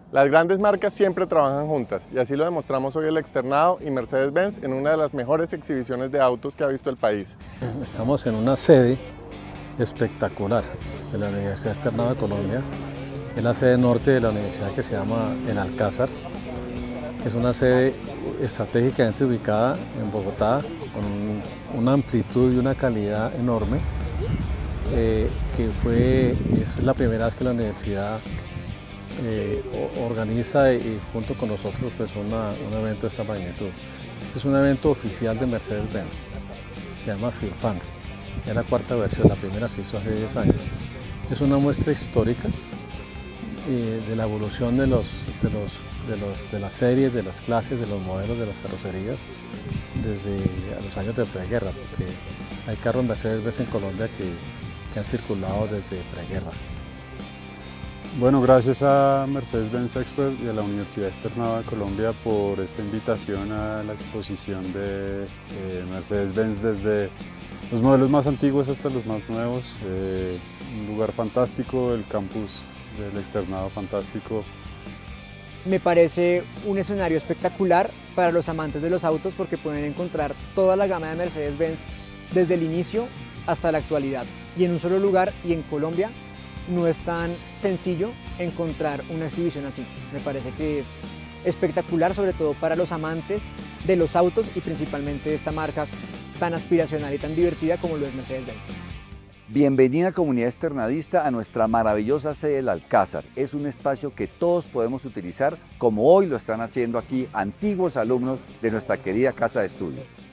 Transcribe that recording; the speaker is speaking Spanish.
Las grandes marcas siempre trabajan juntas y así lo demostramos hoy el Externado y Mercedes-Benz en una de las mejores exhibiciones de autos que ha visto el país. Estamos en una sede espectacular de la Universidad Externado de Colombia. Es la sede norte de la universidad que se llama El Alcázar. Es una sede estratégicamente ubicada en Bogotá con una amplitud y una calidad enorme. Es la primera vez que la universidad organiza y junto con nosotros pues un evento de esta magnitud. Este es un evento oficial de Mercedes-Benz, se llama FIRFANS, es la cuarta versión, la primera se hizo hace 10 años. Es una muestra histórica de la evolución de las series, de las clases, de los modelos, de las carrocerías desde los años de preguerra, porque hay carros Mercedes-Benz en Colombia que han circulado desde preguerra. Bueno, gracias a Mercedes-Benz Expert y a la Universidad Externado de Colombia por esta invitación a la exposición de Mercedes-Benz desde los modelos más antiguos hasta los más nuevos. Un lugar fantástico, el campus del Externado fantástico. Me parece un escenario espectacular para los amantes de los autos porque pueden encontrar toda la gama de Mercedes-Benz desde el inicio hasta la actualidad y en un solo lugar y en Colombia. No es tan sencillo encontrar una exhibición así. Me parece que es espectacular, sobre todo para los amantes de los autos y principalmente de esta marca tan aspiracional y tan divertida como lo es Mercedes-Benz. Bienvenida comunidad externadista a nuestra maravillosa sede del Alcázar. Es un espacio que todos podemos utilizar como hoy lo están haciendo aquí antiguos alumnos de nuestra querida casa de estudios.